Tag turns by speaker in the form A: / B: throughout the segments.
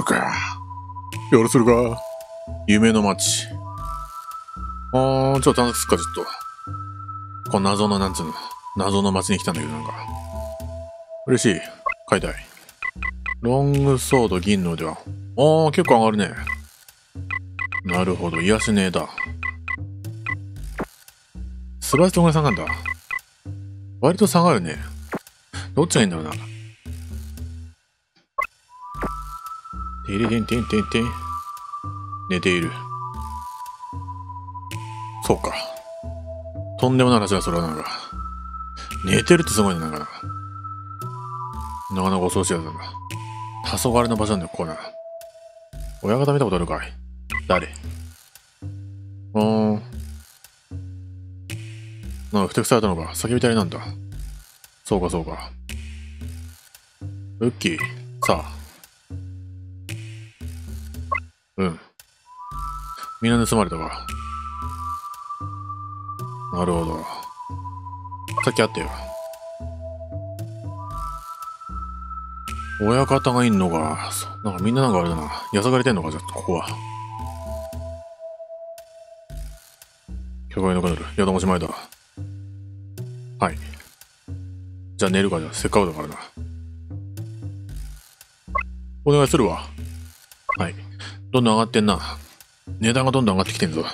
A: か。夜するか。夢の街。ちょっと探すか、ちょっと。この謎の、なんつうの。謎の街に来たんだけど、なんか。嬉しい。買いたい。ロングソード、銀の腕輪。結構上がるね。なるほど、癒しねえだ。素晴らしいどんぐらい下がるんだ。割と下がるね。どっちがいいんだろうな。てれてんてんてんてん。寝ている。そうか。とんでもない話だ、それはなんか。寝てるってすごいね、なんかな。なかなか恐ろしいやつだな。黄昏の場所なんだよ、ここな。親方見たことあるかい？誰？なんかふてくされたのか。叫びたりなんだ。そうか、そうか。ウッキー、さあ。うん。みんな盗まれたか。なるほど。さっきあったよ。親方がいんのか。なんかみんななんかあれだな。やさがれてんのか、じゃあ、ここは。巨大のカヌル。やだもしまいだ。はい。じゃあ寝るかじゃあ、せっかくだからな。お願いするわ。はい。どんどん上がってんな。値段がどんどん上がってきてんぞ。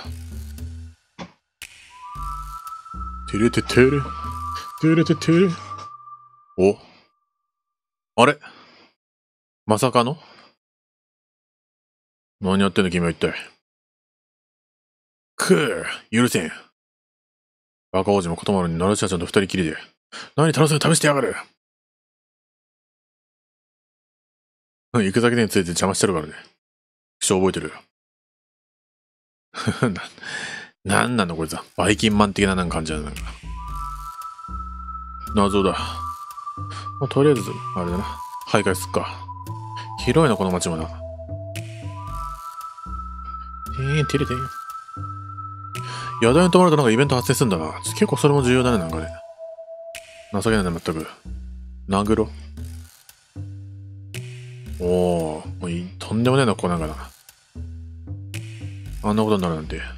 A: てれててれ。てれててれ。お。あれまさかの？何やってんの君は一体。許せん。バカ王子もことまるにナルシアちゃんと二人きりで。何楽しそうに試してやがる。行く先について邪魔してるからね。気象覚えてる。なんなのこいつは。バイキンマン的ななんか感じだな。謎だ。とりあえず、あれだな。徘徊すっか。広いな、この街もな。てれてん。宿屋に泊まるとなんかイベント発生するんだな。結構それも重要だね、なんかね。情けないね、まったく。ナグロ。もうとんでもねえな、ここなんかな。あんなことになるなんて。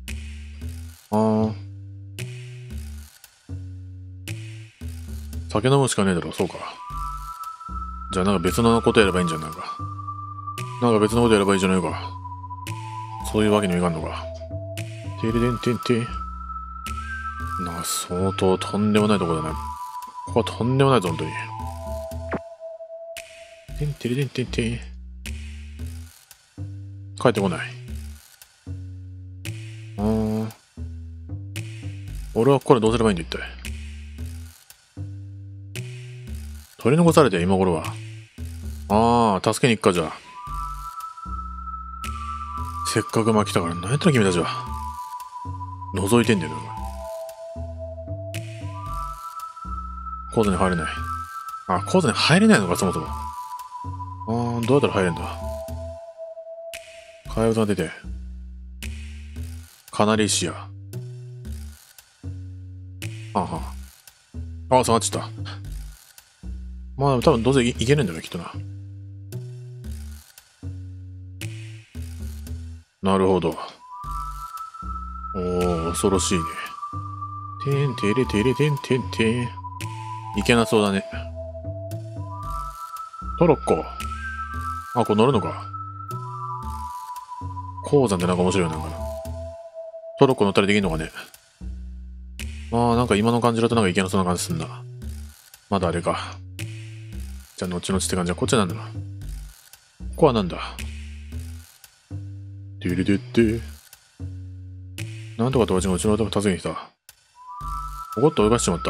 A: 酒飲むしかねえだろ、そうか。じゃあなんか別のことやればいいんじゃん、なんか。なんか別のことやればいいじゃないか。そういうわけにはいかんのか。てれでんてんてん。なんか相当とんでもないとこだな。ここはとんでもないぞ、本当に。てんてれでんてんてん。帰ってこない。俺はこれどうすればいいんだ、一体。取り残されて今頃は。助けに行くか、じゃあ。せっかく来たから、何やったら君たちは。覗いてんだよ、コードに入れない。コードに入れないのか、そもそも。どうやったら入れんだ。替え歌が出て。カナリシア。下がっちゃった。多分どうせいけねえんだよ、きっとな。なるほど。恐ろしいね。てんてれてれてんてんてん。いけなそうだね。トロッコ。これ乗るのか。鉱山ってなんか面白いよ、なんかな。トロッコ乗ったりできんのかね。なんか今の感じだとなんかいけなそうな感じすんな。まだあれか。じゃあ、後々って感じはこっちなんだな。ここはなんだ。てれでって。なんとかとうちがうちの男助けに来た。怒って追い出しちまった。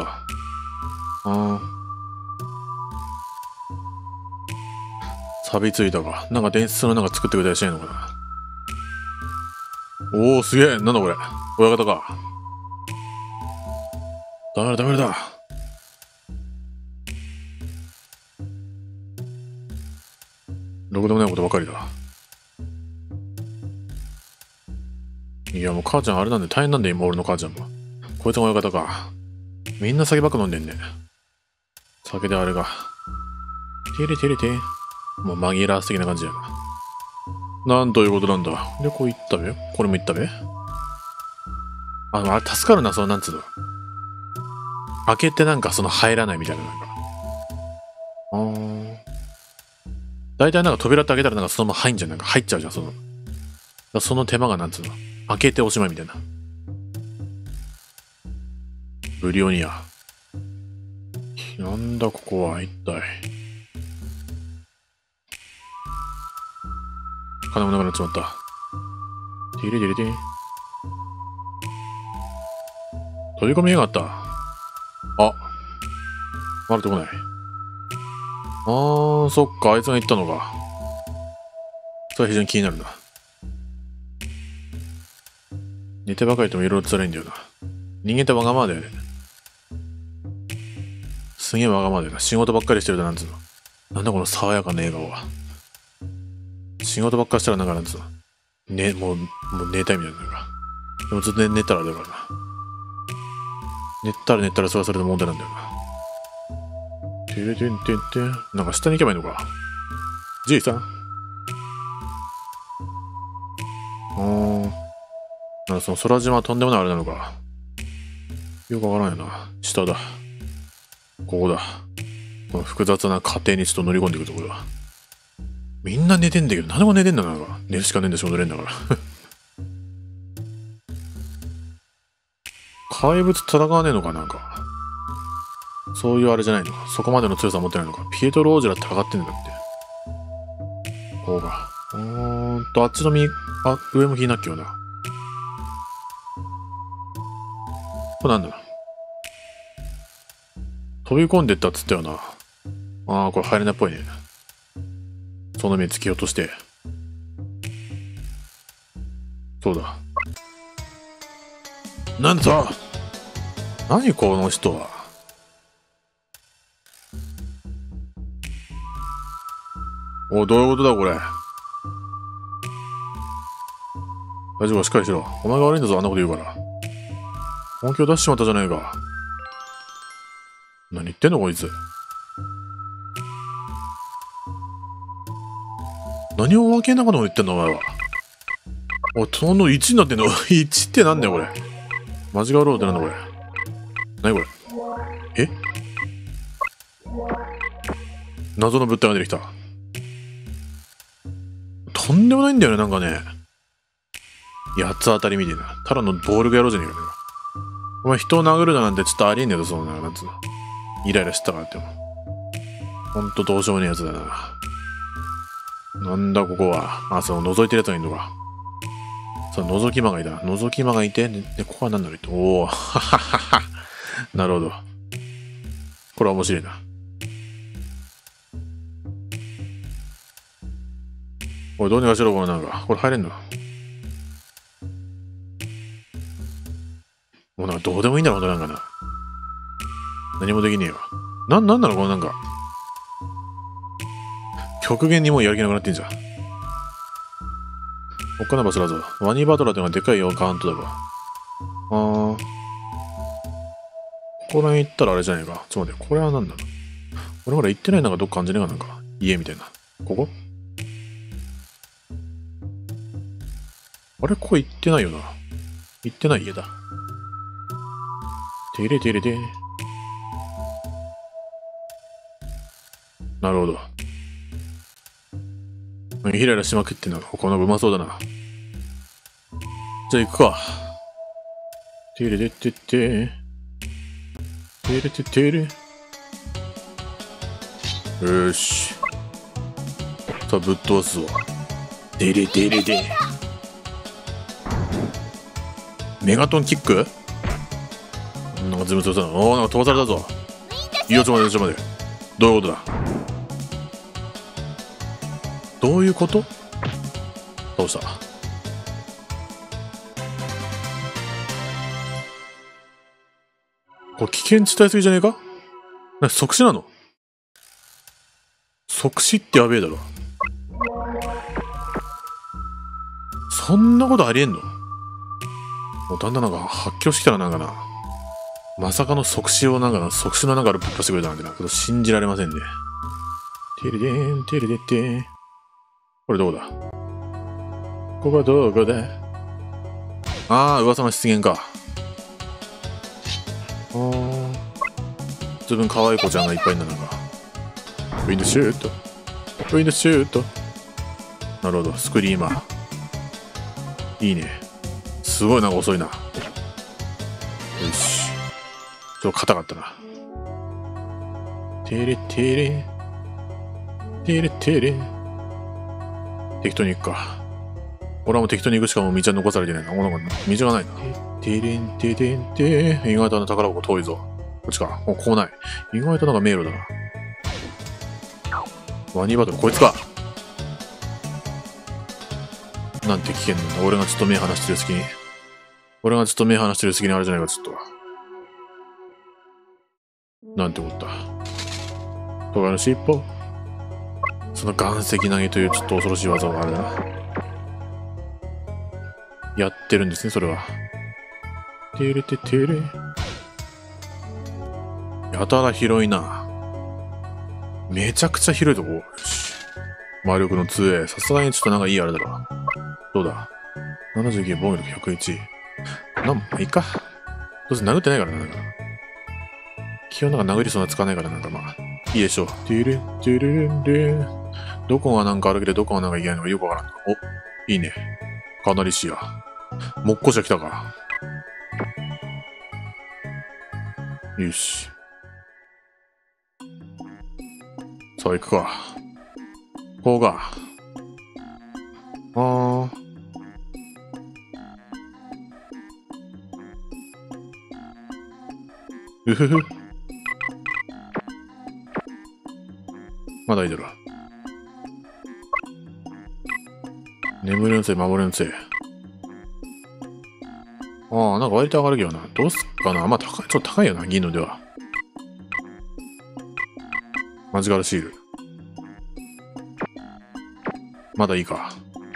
A: 錆びついたか。なんか伝説のなんか作ってくれたりしないのかな。すげえ。なんだこれ。親方か。ダメだ、ダメだ。ろくでもないことばかりだ。いや、もう母ちゃんあれなんで大変なんだよ、今俺の母ちゃんも。こいつが親方か。みんな酒ばっか飲んでんね。酒であれが。てれてれて。もう紛らわす的な感じやな。 なんということなんだ。で、こう行ったべ。これも行ったべ。あれ助かるな、その、なんつうの。開けてなんかその入らないみたいな、なんか。大体なんか扉って開けたらなんかそのまま入んじゃん。なんか入っちゃうじゃん、その手間がなんつうの。開けておしまいみたいな。ブリオニア。なんだここは一体。金もなくなっちまった。ティレティレティ。飛び込みやがった。あ。まだとこない。そっか、あいつが言ったのか。それは非常に気になるな。寝てばかりともいろいろ辛いんだよな。人間ってわがままだよね。すげえわがままだよな。仕事ばっかりしてるとなんつうの。なんだこの爽やかな笑顔は。仕事ばっかりしたらなんかなんつうの。もう寝たいみたいなのが。でもずっと寝たらあれだからな。寝たらそれはそれで問題なんだよな。てれてんてんてん。なんか下に行けばいいのか。じいさん。なんかその空島はとんでもないあれなのか。よくわからないな。下だ。ここだ。この複雑な過程にちょっと乗り込んでいくところだ。みんな寝てんだけど、何でも寝てんだな。なんか寝るしかねえんで仕事れんだから。怪物戦わねえのかなんか。そういうあれじゃないのか。そこまでの強さ持ってないのか。ピエトロ・オージェラって戦ってんだって。こうか。あっちの上も気になっけよな。これなんだ。飛び込んでったっつったよな。これ入れないっぽいね。その目突き落として。そうだ。なんだと。何この人は。どういうことだこれ。大丈夫か、しっかりしろ。お前が悪いんだぞ、あんなこと言うから。本気を出しちまったじゃないか。何言ってんのこいつ。何をわけなかのこと言ってんのお前は。その1になってんの1ってなんだよこれ。マジカローってなんだこれ。何これ。謎の物体が出てきた。とんでもないんだよね、なんかね。八つ当たりみたいな。ただのボールがやろうじゃねえか。お前人を殴るだなんてちょっとありえんねえぞ、そんな、なんつうの。イライラしてたからっても。ほんとどうしようもねえやつだな。なんだここは。その覗いてるやつがいるのか。覗き魔がいた。覗き魔がいて、で、ここは何だろうと。はははは。なるほど。これは面白いな。おい、どうにかしろ、このなんか。これ入れんの？もうなんかどうでもいいんだろう、なんかな。何もできねえわ。なんなのこのなんか。極限にもうやる気なくなってんじゃん。おっかない場所だぞ。ワニバトラーってのがでかいよ、ガーンとだわ。ここら辺行ったらあれじゃないか。ちょっと待って、これは何だろう。俺まだ行ってないなんかどっか感じねえかなんか。家みたいな。ここあれここ行ってないよな。行ってない家だ。てれてれて。なるほど。イライラしまくってんのが、このうまそうだな。じゃあ行くか。てれてってって。てれててれ。よーし。さあ、ぶっ飛ばすわ。てれてれで。メガトンキックなんかずむ強さだな。なんか飛ばされたぞ。いいよ、ちょ待て。どういうことだ。どういうこと？倒した。これ危険地帯すぎじゃねえか？即死なの？即死ってやべえだろ。そんなことありえんの？もうだんだんなんか発狂してきたらなんかな。まさかの即死をなんか即死のなんかぶっ放してくれたなんてな。信じられませんね。てれでーん、てれでってー。これどうだ？ ここはどこだ？ああ、噂の出現か。自分可愛い子ちゃんがいっぱいいんだなんか。ウィンドシュート。ウィンドシュート。なるほど、スクリーマー。いいね。すごいなんか遅いな。よし。ちょっと硬かったな。テレテレ。テレテレ。適当に行くか。俺はもう適当に行くしかもう道は残されてないな。なんか道がないな。テレンテレンテ。意外と宝箱遠いぞ。こっちか。ここない。意外となんか迷路だな。ワニバトル、こいつか。なんて危険なんだ。俺がちょっと目離してる隙に。あれじゃないか、ちょっと。なんて思った。トガの尻尾。その岩石投げというちょっと恐ろしい技があるな。やってるんですね、それは。てれててれ。やたら広いな。めちゃくちゃ広いとこ。よし。魔力の 2A。さすがにちょっとなんかいいあれだろ。どうだ ?79、防御力101。いいか。どうせ殴ってないからな、なんか。基本なんか殴りそうなつかないからなんかまあ、いいでしょう。てれてれんで。どこがなんかあるけど、どこがなんかいけないのかよくわからん。お、いいね。かなり視野。もっこしゃ来たか。よし。さあ行くか。こうか。うふふ。まだいいだろ。眠るんせい、守るんせい。なんか割と上がるけどな。どうすっかな。まあ高い、ちょっと高いよな、銀のでは。マジカルシール。まだいいか。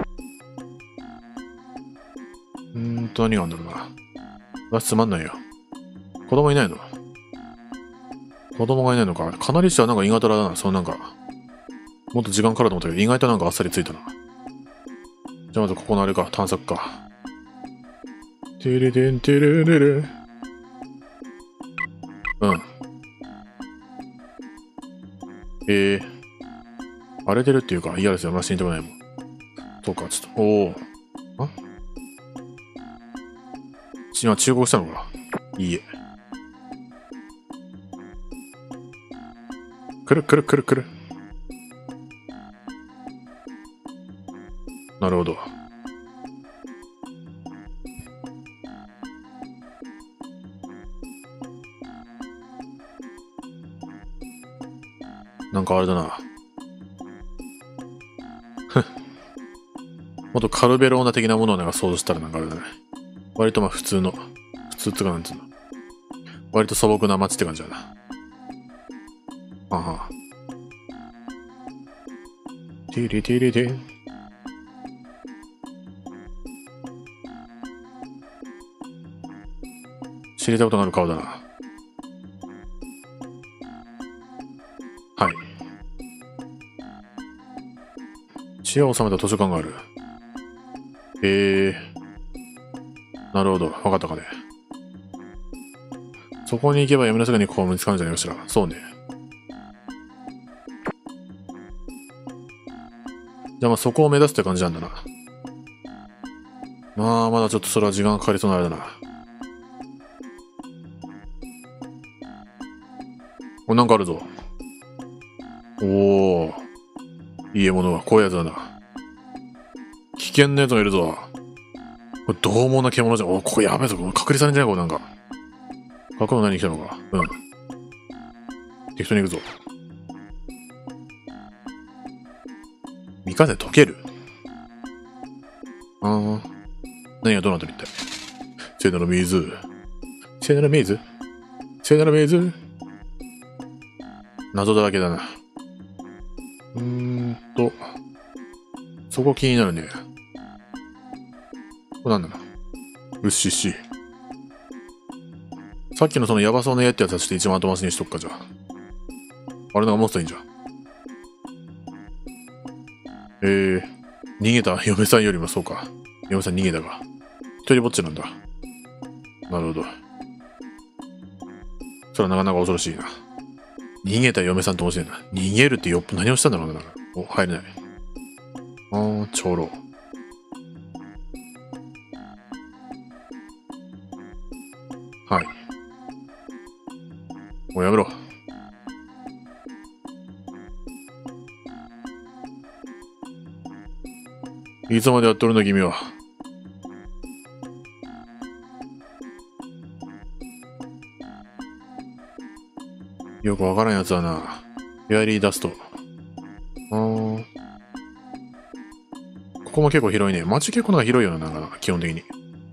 A: 何があるんだろうな。つまんないよ。子供いないの？子供がいないのか。かなりしてはなんか意外とだな。そうなんか。もっと時間かかると思ったけど、意外となんかあっさりついたな。じゃあまずここのあれか。探索か。てれれんてれれれ。うん。荒れてるっていうか、嫌ですよ。まあ、死にたくないもん。そうか、ちょっと。今、忠告したのか。いいえ。くるくるくるくる。なるほど。なんかあれだな。もっとカルベローナ的なものをなんか想像したらなんかあれだね。割とまあ普通ってかなんつうの。割と素朴な街って感じだな。テレテレテ。知れたことがある顔だな。はい。知恵を収めた図書館がある。なるほど。わかったかね。そこに行けば闇の世界にこう見つかるんじゃないかしら。そうね。じゃあまあそこを目指すって感じなんだな。まあまだちょっとそれは時間かかりそうなあれだな。なんかあるぞ。いい獲物がこういうやつだな。危険なやつがいるぞ。これ獰猛な獣じゃん。ここやべえぞ。隔離されんじゃないこれなんか。過去の何に来たのか。適当に行くぞ。三風溶ける。何がどうなってるって。聖なる水。聖なる水。聖なる水。謎だらけだな。そこ気になるね。これなんだな。うっしっし。さっきのそのヤバそうなやってやつはちょっと一番後回しにしとくか、じゃあ。あれなんか持ってたらいいんじゃん。 逃げた嫁さんよりもそうか。嫁さん逃げたか。一人ぼっちなんだ。なるほど。それはなかなか恐ろしいな。逃げた嫁さんと面白いな。逃げるってよっぽど何をしたんだろうな。お、入れない。長老。はい。もうやめろ。いつまでやっとるんだ君は。よくわからんやつだな。フェアリーダスト。ここも結構広いね。街結構なんか広いよな、なんか基本的に。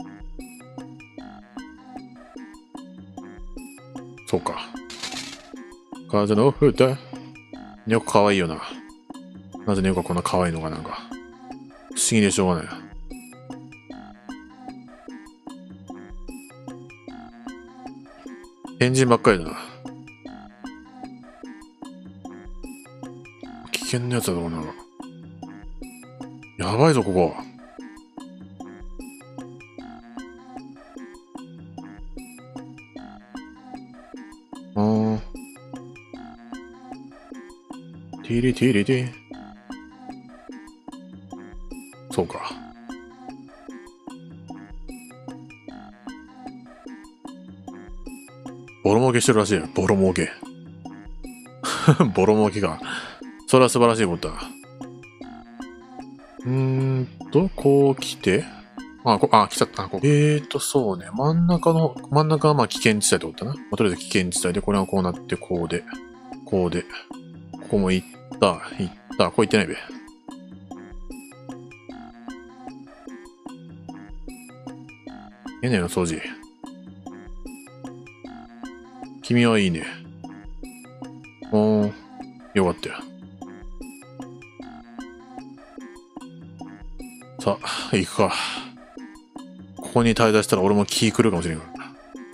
A: そうか。風の歌。猫かわいいよな。なぜ猫がこんな可愛いのかなんか。不思議でしょうがない。変人ばっかりだな。危険なやつだぞ、なんか。やばいぞ、ここ。ティリティリティ。そうか。ボロ儲けしてるらしいよ。ボロ儲け。ボロ儲けか。それは素晴らしいことだ。こう来て。来ちゃった。そうね。真ん中はまあ危険地帯ってことだな。とりあえず危険地帯で、これはこうなって、こうで。ここも行った。こう行ってないべ。屋根の掃除。君はいいね。よかったよ。さあ、行くか。ここに滞在したら俺も気狂うかもしれんからな。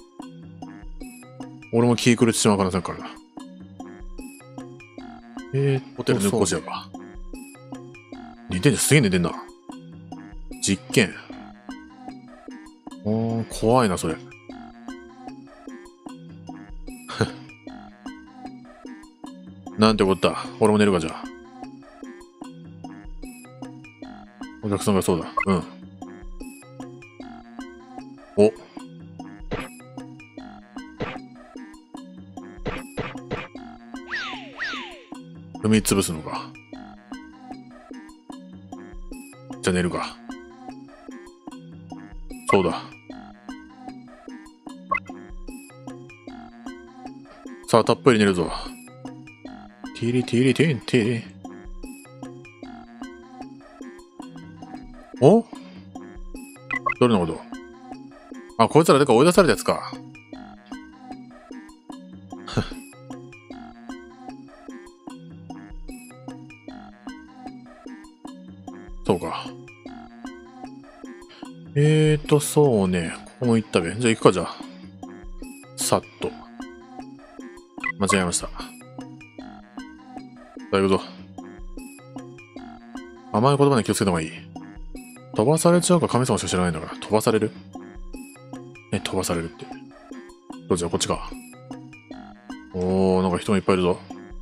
A: 俺も気狂ってしまう可能性あるからな。ホテル抜こうじゃか。寝てんじゃん、すげえ寝てんな。実験。怖いな、それ。なんてこった。俺も寝るか、じゃあ。お客さんがそうだ。うん。お。踏み潰すのか。じゃあ寝るか。そうだ。さあ、たっぷり寝るぞ。ティリティリティンティリ。お？どれのこと？あ、こいつらでか追い出されたやつか。そうか。そうね。ここも行ったべ。じゃあ行くか、じゃあ。さっと。間違えました。さあ行くぞ。甘い言葉に気をつけた方がいい。飛ばされちゃうか神様しか知らないんだから。飛ばされる？飛ばされるって。どっちだ、こっちか。なんか人もいっぱいいるぞ。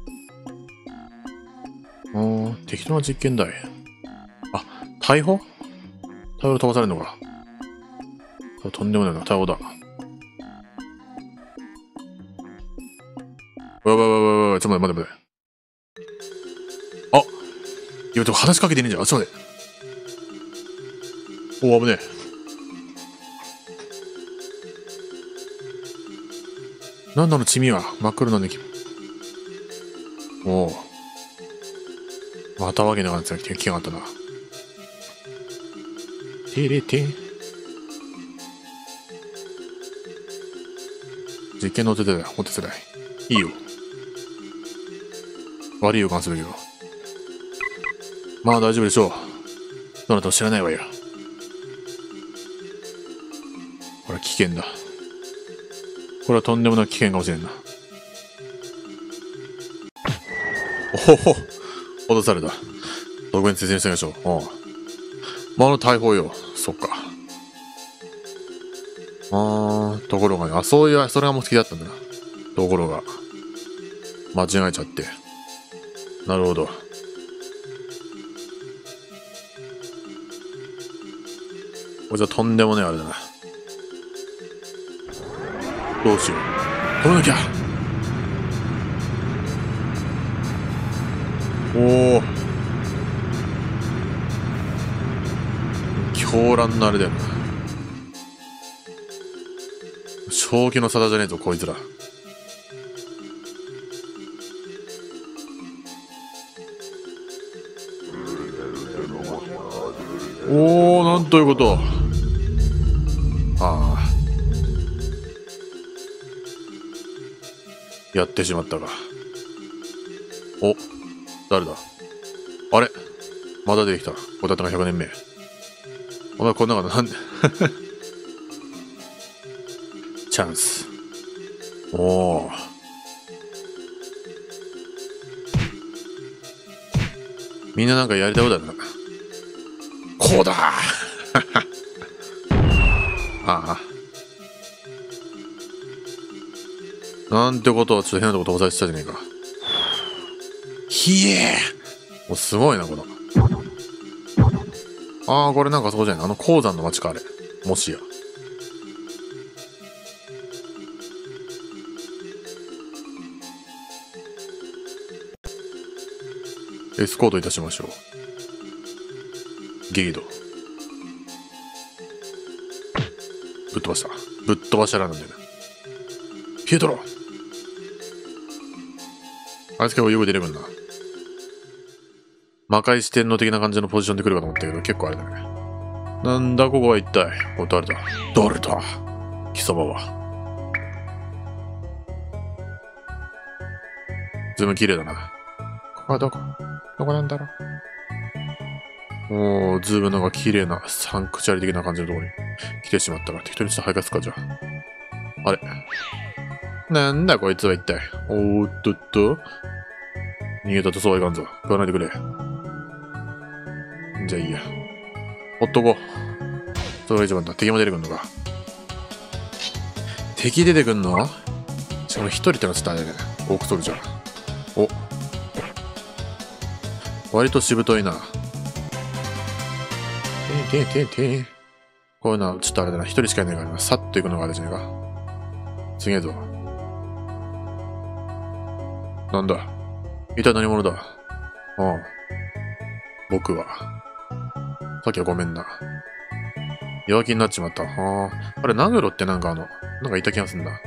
A: 適当な実験台。あ、大砲で飛ばされるのか。とんでもないな、大砲だ。ちょっと待って。あ、いや、でも話しかけてねえじゃん。ちょっと待って。危ねえ。なんなの、チミは。真っ黒なんでまたわけなかったやつが来やがったな。テレテ実験のお手伝い。いいよ。悪い予感するけど。まあ大丈夫でしょう。どなたも知らないわよ。これは危険だ。これはとんでもなく危険かもしれんな。おほほ。脅された。特別説明してみましょう。 まあ、大砲よ。そっか。ところがね、そういう、それが目的だったんだな。ところが、間違えちゃって。なるほど。これじゃとんでもねえあれだな。どうしよう。止めなきゃ。おお。狂乱のあれだよな。正気の沙汰じゃねえぞ、こいつら。おお、なんということ。ああ。やってしまったか。お、誰だ。あれまだ出てきた。こたつが100年目。お前こんなのなんでチャンス。おお。みんななんかやりたいことだな。こうだああ。なんてことはちょっと変なとこ飛ばされてたじゃねえか。ひえー、もうすごいな、この。ああ、これなんかそうじゃない。鉱山の町か、あれ。もしや。エスコートいたしましょう。ゲイド。ぶっ飛ばした。ぶっ飛ばしたらなんだよな。ピエトロあいつ結構よく出てくんな。魔界四天王的な感じのポジションで来るかと思ったけど、結構あれだね。なんだここは一体。お、誰だ誰だ貴様は。ズーム綺麗だな。ここはどこなんだろう。おー、ズームのが綺麗なサンクチュアリ的な感じのところに来てしまったから、適当にして配達か、じゃあ。あれなんだこいつは一体。おーっとっと。逃げたとそうはいかんぞ。食わないでくれ。じゃあいいや。ほっとこう。それが一番だ。敵も出てくんのか。敵出てくんのしかも一人ってのはちょっとあれだね。オークソルジャー。お。割としぶといな。こういうのはちょっとあれだな。一人しかいないからな。さっと行くのがあれじゃねえか。すげえぞ。なんだ一体何者だ。ああ。僕は。さっきはごめんな。弱気になっちまった。ああ。あれ、ナグロってなんかいた気がすんだ。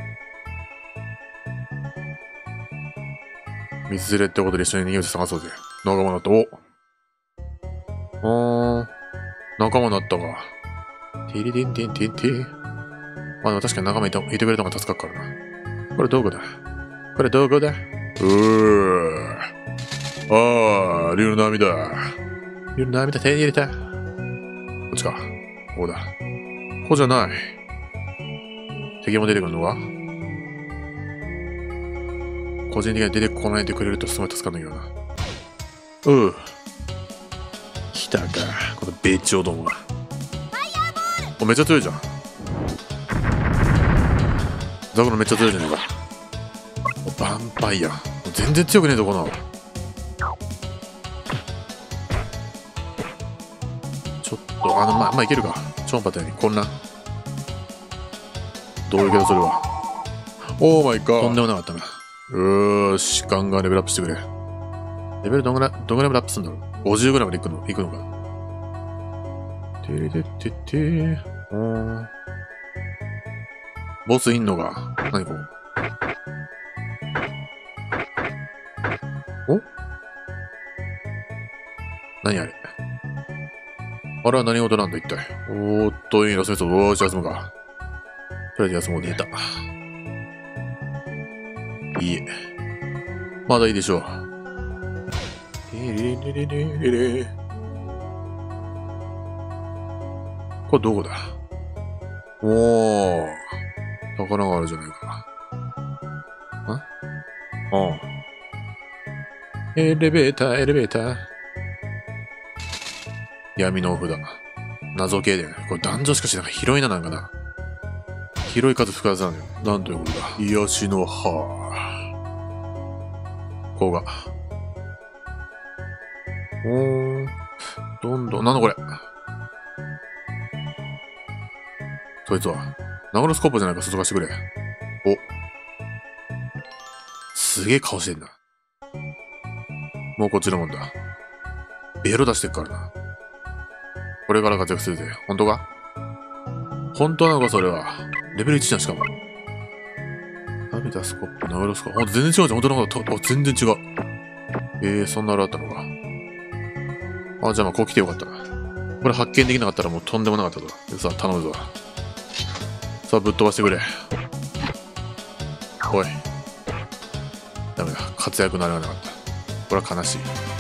A: 水連れってことで一緒に逃げ口探そうぜ。仲間だった。お。仲間だったか。テリテンテンテンテン。まあでも確かに仲間いてくれた方が助かるからな。これどこだこれどこだああ、竜の波だ。竜の波だ、手に入れた。こっちか。ここだ。ここじゃない。敵も出てくるのか個人的に出てこないでくれるとすごい助かるんだけどな。来たか。このベチョどもが。お、めっちゃ強いじゃん。ザクロめっちゃ強いじゃねえか。ヴァンパイア。全然強くねえぞ、この。ちょっと、まあ、いけるか。超音波みたいに混乱。どういうけど、それは。オーマイガー。とんでもなかったな。し、ガンガンレベルアップしてくれ。レベルどんぐらいラップすんだろう ?50 ぐらいまで行くのか。てれてってってー。ボスいんのが、何こう。お何あれあれは何事なんだ一体。おーっと、いいな、それそう、おーし、休むか。とりあえず休もう、寝た。いいえ。まだいいでしょう。これどこだおー。宝があるじゃないか。エレベーター。闇のお札。 謎系だよね。これ男女しかしなんか広いな、なんかな。広い数複雑なのよ。なんということだ。癒しの葉。こうが。どんどん、なんだこれ。そいつは。ナグロスコープじゃないか、外貸してくれ。お。すげえ顔してんな。もうこっちのもんだ。ベロ出してっからな。これから活躍するぜ。本当か？本当なのか、それは。レベル1じゃん、しかも。涙スコップ、ナグロスコープ。ほんと全然違うじゃん。本当のこと。全然違う。そんなあれあったのか。あ、じゃあまあ、こう来てよかったな。これ発見できなかったらもうとんでもなかったと。さあ、頼むぞ。さあ、ぶっ飛ばしてくれ。おい。ダメだ。活躍ならなかった。これは悲しい。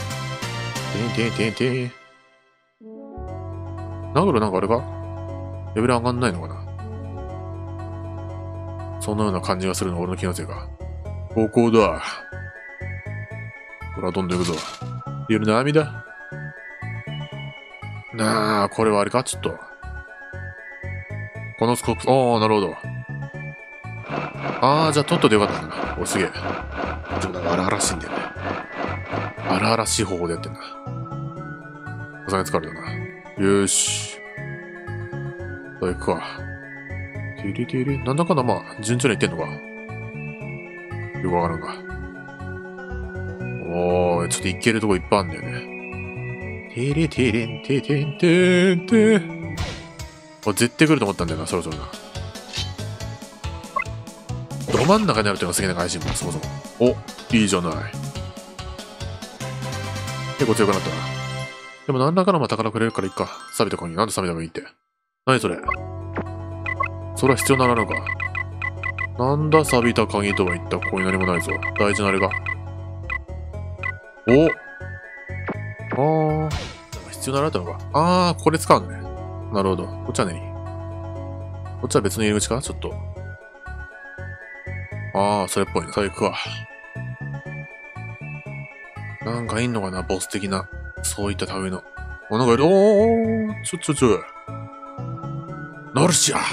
A: ナグロなんかあれかレベル上がんないのかな。そのような感じがするの俺の気のせいか。ここだ。ほら、どんどん行くぞ。いる涙。なあ、これはあれかちょっと。このスコープ、なるほど。じゃあ、とっとでよかったな。お、すげえ。でもなんか荒々しいんだよね。荒々しい方法でやってんだ。お金疲れたな。よーし。さあ、行くか。なんだかんだまあ、順調にいってんのか。よくわからんか。ちょっと行けるとこいっぱいあるんだよね。てれてれんててんてんてん。絶対来ると思ったんだよな、そろそろな。ど真ん中にあるっていうのがすげえな、配信も、そもそも。いいじゃない。結構強くなったな。でも何らかの宝くれるからいいか。錆びた鍵。なんで錆びた方がいいって。何それ。それは必要ならぬか。なんだ錆びた鍵とは言った。ここに何もないぞ。大事なあれが。必要なられたのか。これ使うのね。なるほど。こっちは何？こっちは別の入り口かちょっと。それっぽいね。さあ行くわ。なんかいんのかなボス的な。そういった類の。なんかいる。ちょ。ナルシア。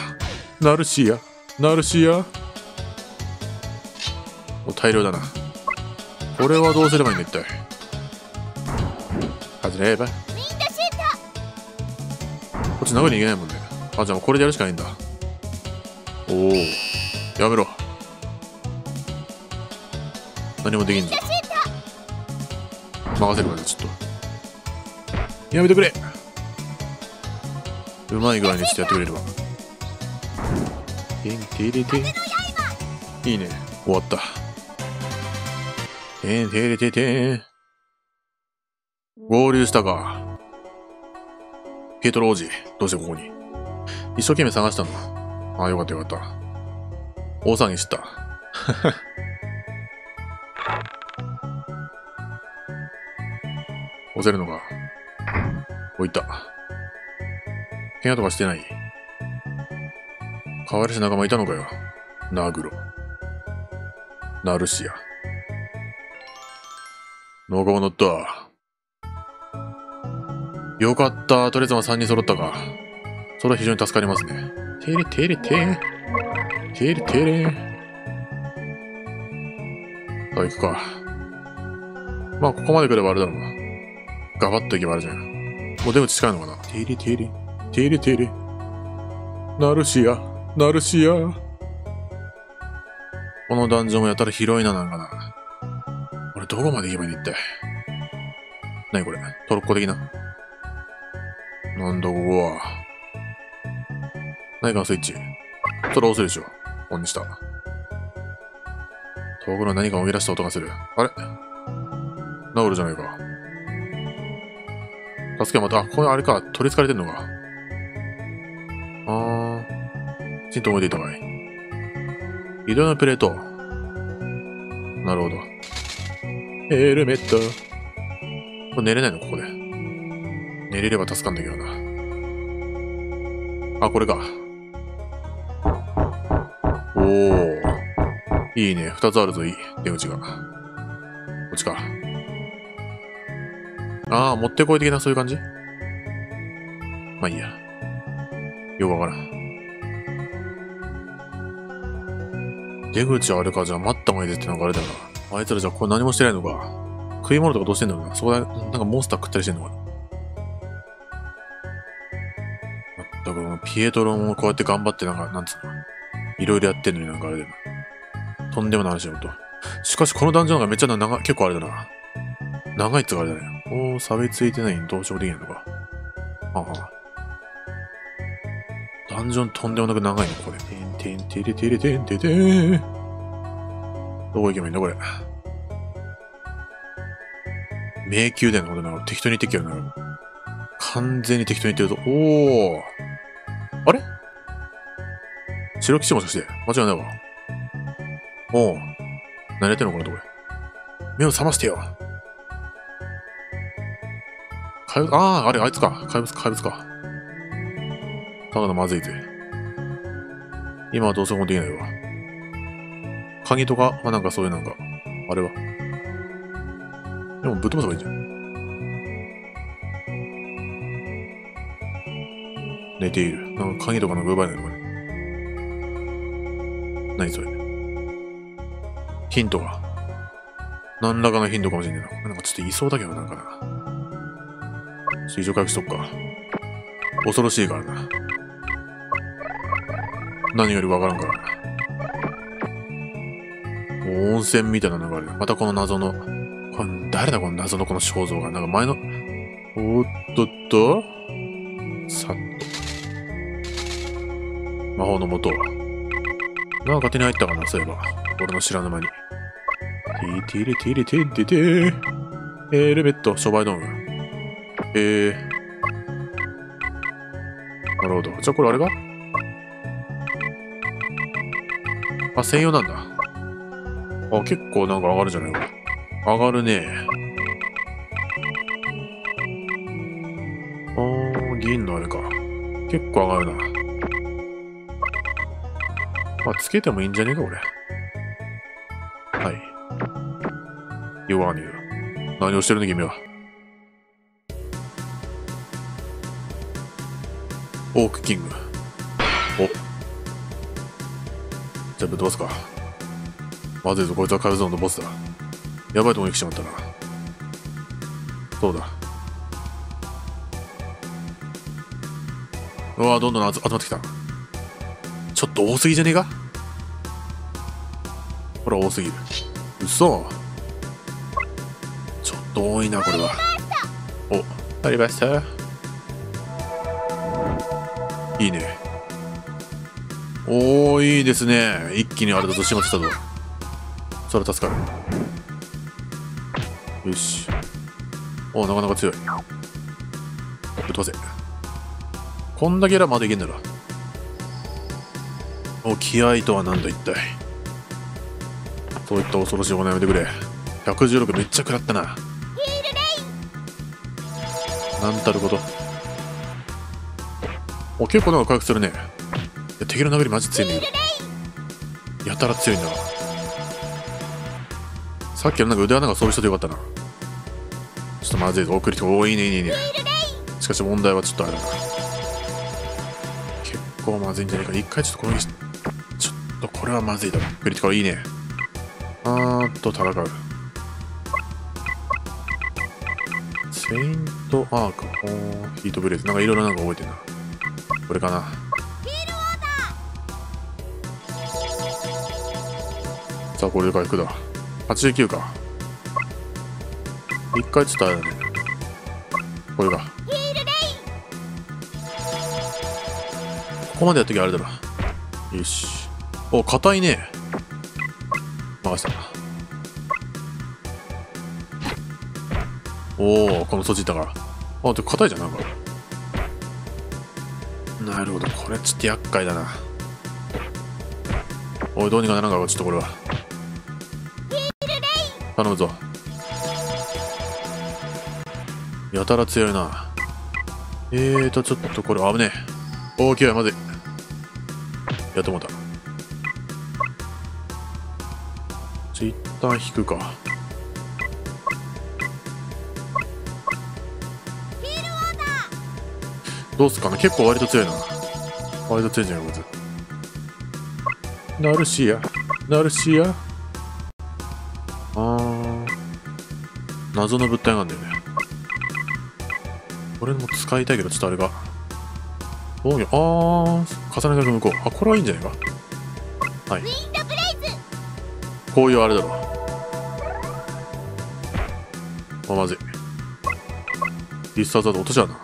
A: 大量だな。これはどうすればいいんだ一体。外れば。こっち中に逃げないもんね。じゃあもうこれでやるしかないんだ。やめろ。何もできんぞ。任せるからちょっと。やめてくれ。うまい具合にしてやってくれれば。いいね。終わった。合流したか。ピエトロ王子、どうしてここに？一生懸命探したの。よかった。大騒ぎした。押せるのか。置いた。怪我とかしてない。変わりし仲間いたのかよ。ナグロ。ナルシア。仲間乗った。よかった。とりあえずは3人揃ったか。それは非常に助かりますね。てれ。さあ行くか。まあ、ここまで来ればあれだろうな。ガバッと行けばあれじゃん。もう出口近いのかな。てれ。ナルシア。このダンジョンもやたら広いな、なんかな。これどこまで行けばいいんだ一体。何これトロッコ的な。なんだここは。何かのスイッチ。それ押せるでしょ。オンにした。遠くの何かを生み出した音がする。あれナウルじゃないか。助けまた、これあれか。取り憑かれてんのか。きちんと覚えていたかい。移動のプレート。なるほど。ヘルメット。これ寝れないのここで。寝れれば助かんだけどな。これか。いいね。二つあるぞ、いい。出口が。こっちか。持ってこい的なそういう感じ？まあいいや。 よくわからん。出口あれか、じゃあ待った方がいいですってなんかあれだよな。あいつらじゃあこれ何もしてないのか。食い物とかどうしてんだろうな。そこで、なんかモンスター食ったりしてんのかな。まったく、ピエトロもこうやって頑張ってなんか、なんつうの。いろいろやってんのになんかあれだよな。とんでもない話だよ、ほんと。しかしこのダンジョンがめっちゃ結構あれだな。長いっつうかあれだね。おー、錆びついてないにどうしようもできないのか。はは。ダンジョンとんでもなく長いの、これ。てんてんてれてれてんててー。どこ行けばいいんだ、これ。迷宮だよな、ほんとな。適当に言ってきよな。完全に適当に言ってると。おー。あれ白騎士もしかして。間違いないわ。おー。何やってんのこのとこれ。目を覚ましてよ。あれ、あいつか。怪物か。ただのまずいぜ。今はどうしようもできないわ。鍵とか、なんかそういうなんか、あれは。でもぶっ飛ばせばいいじゃん。寝ている。なんか鍵とかなんか奪えないのかね。何それ。ヒントが。何らかのヒントかもしれないな。なんかちょっといそうだけどなんかな。水上回復しとくか。恐ろしいからな。何よりわからんからな。温泉みたいなのがある。またこの謎の、これ誰だこの謎のこの肖像が。なんか前の、おっとっとさっと。魔法の元。なんか勝手に入ったかな、そういえば。俺の知らぬ間に。ティリティリティティティレベット、商売道具。なるほど。じゃあこれあれかあ、専用なんだ。あ、結構なんか上がるじゃないか。上がるね。銀のあれか。結構上がるな。まあ、つけてもいいんじゃねえか、俺。はい。よくわかんねえよ。何をしてるんだ、君は。オークキング。お。じゃあぶっ飛ばすか。まずいぞ、こいつはカルゾーンのボスだ。やばいとこに来ちまったな。そうだ。うわぁ、どんどん集まってきた。ちょっと多すぎじゃねえか。これは多すぎる。嘘。ちょっと多いな、これは。お、ありました。いいね。おー、いいですね。一気にあれだとしまってたぞ。それ助かる。よし。お、なかなか強い。ぶっ飛ばせ。こんだけやらまだいけんだろ。お、気合とはなんだ一体。そういった恐ろしいお悩みでくれ。116めっちゃ食らったな。なんたること。お、結構なんか回復するね。いや、敵の殴りマジ強いんだけど。やたら強いんだな。さっきのなんか腕輪なんか装備しといてよかったな。ちょっとまずいぞ。送りて、おー、いいね、いいね、いいね。しかし問題はちょっとあれだな。結構まずいんじゃないか。一回ちょっと攻撃し、ちょっとこれはまずいだろ。クリティカルいいね。戦う。セイントアーク。ヒートブレイズ。なんかいろいろなんか覚えてんな。これかな。さあ、これで回復だ。89か。一回ちょっとあれだね。これが。ここまでやっときゃあれだな。よし。お、硬いね。任せた。おお、このそっち行ったから。あ、で、硬いじゃん、なんか。なるほど、これちょっと厄介だな。おい、どうにかならんか、ちょっとこれは。頼むぞ。やたら強いな。ちょっとこれ危ねえ。大きいわ、まずい。やってもうた。一旦引くか。どうすかな、結構割と強いな。 間ついてんじゃん、こいつ。ナルシア。ナルシア。謎の物体なんだよね。これも使いたいけど、ちょっとあれが。防御、重ねが向こう。これはいいんじゃないか。はい。こういうあれだろう。まずい。必殺技落としちゃうな。はい。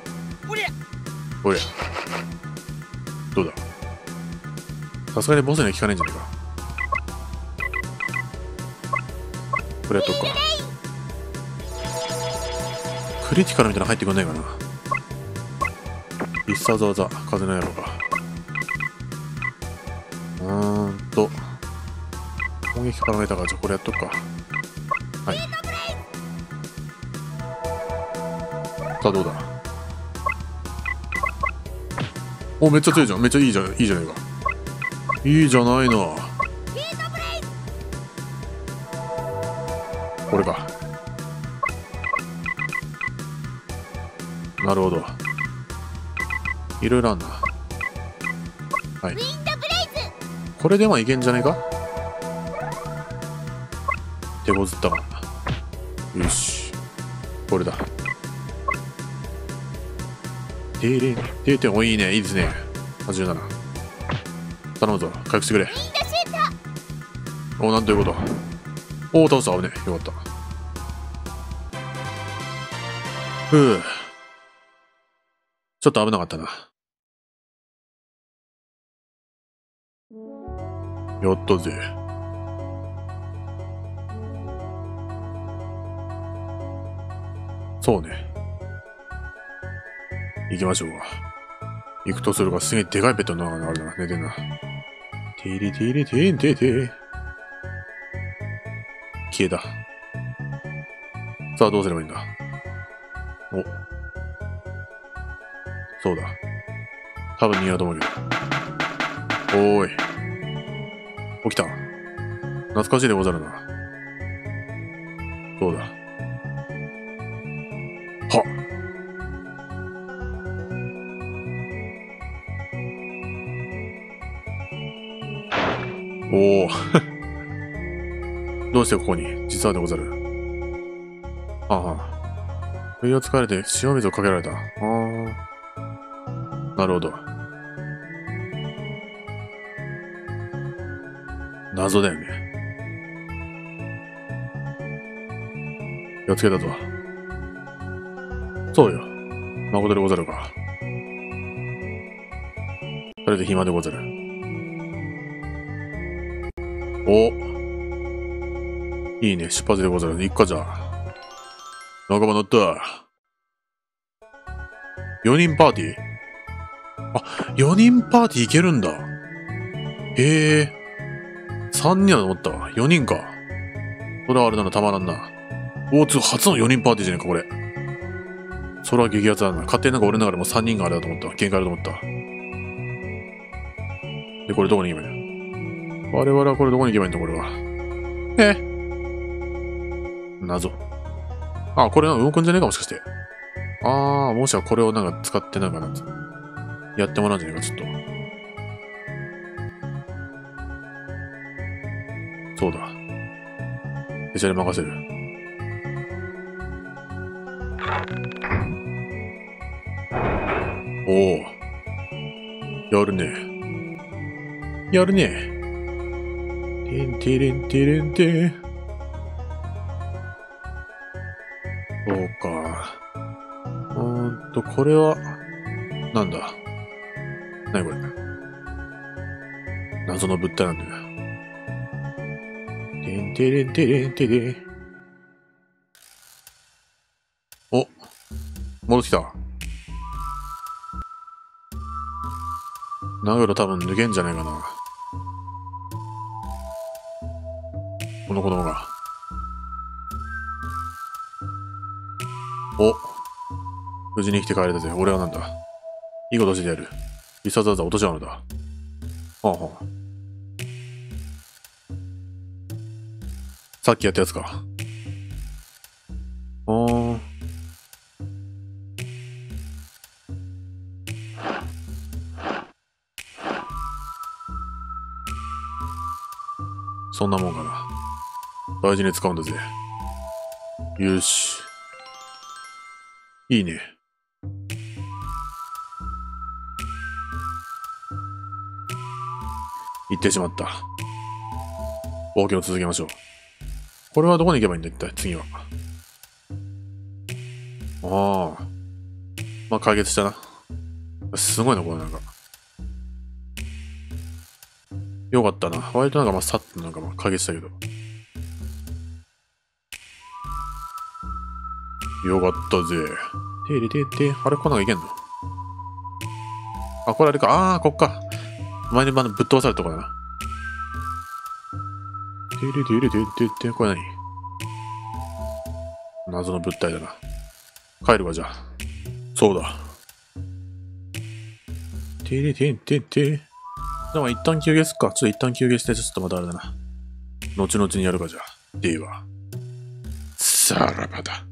A: おりゃ。どうだ。さすがにボスには効かないんじゃないか。これやっとくか。クリティカルみたいなの入ってくんないかな。必殺技、風の野郎か。攻撃パラメーターが、じゃあこれやっとくか。はい。さあどうだ。お、めっちゃ強いじゃん。めっちゃいいじゃん。いいじゃないか。いいじゃないな。これか。なるほど。いろいろあんな。はい。これではいけんじゃねえか。手こずったか。よし。これだ。お、いいね。いいですね。87。頼むぞ。回復してくれ。お、なんということ。お、倒した。危ねえ。よかった。ちょっと危なかったな。やったぜ。そうね。行きましょうか。行くとするが、すげえでかいベッドの中にあるな。寝てんな。テリテリテンテテ。消えた。さあ、どうすればいいんだ。お。そうだ。多分逃げだと思うけど。おーい。起きた。懐かしいでござるな。そうだ。はっ。おお。どうしてここに実はでござる。ああ。不意をつかれて塩水をかけられた。ああ。なるほど。謎だよね。気をつけたぞ。そうよ。誠でござるか。それで暇でござる。お、いいね。出発でござる。行っかじゃあ。仲間乗った。4人パーティー。あ、4人パーティー行けるんだ。へえ。3人だと思ったわ。4人か。それはあれなのたまらんな。おつ、初の4人パーティーじゃねえか、これ。それは激アツだな。勝手になんか俺の中でも3人があれだと思った。限界だと思った。で、これどこに行けばいいんだ。我々はこれどこに行けばいいんだ、これは。謎。あ、これ動くんじゃねえか、もしかして。もしはこれをなんか使ってなんかなんつやってもらうんじゃねえか、ちょっと。そうだ。手下に任せる。おお。やるね。やるね。てんてれんてれんて。そうか。これは、なんだ。なにこれ。謎の物体なんだよ。てんてれんてれんてれ。お、戻ってきた。ナグロ多分抜けんじゃないかな。この子供が。お、無事に生きて帰れたぜ。俺はなんだ。いいことしてやる。必殺技落としちゃうのだ。はあはあ。さっきやったやつか。 そんなもんかな。大事に使うんだぜ。よし。いいね。行ってしまった。冒険を続けましょう。これはどこに行けばいいんだ、一体、次は。ああ。まあ、解決したな。すごいな、これなんか。よかったな。割となんかまあ、さっとなんかまあ、解決したけど。よかったぜ。てれてて、あれ、こんなんいけんの？あ、これあれか。ああ、こっか。前にぶっ飛ばされたとこだな。てれてれててて、これ何？謎の物体だな。帰るわ、じゃあ。そうだ。てれててて。でも一旦休憩すっか。ちょっと一旦休憩して、ちょっとまたあれだな。後々にやるか、じゃあ。では。さらばだ。